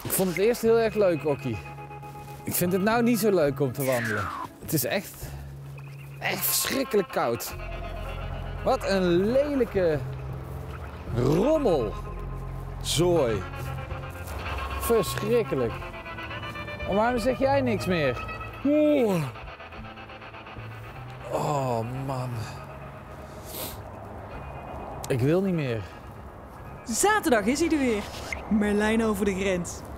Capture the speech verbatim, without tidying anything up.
Ik vond het eerst heel erg leuk, Okkie. Ik vind het nou niet zo leuk om te wandelen. Het is echt, echt verschrikkelijk koud. Wat een lelijke rommel. Zooi. Verschrikkelijk. En waarom zeg jij niks meer? Oeh. Oh man. Ik wil niet meer. Zaterdag is hij er weer. Merlijn over de grens.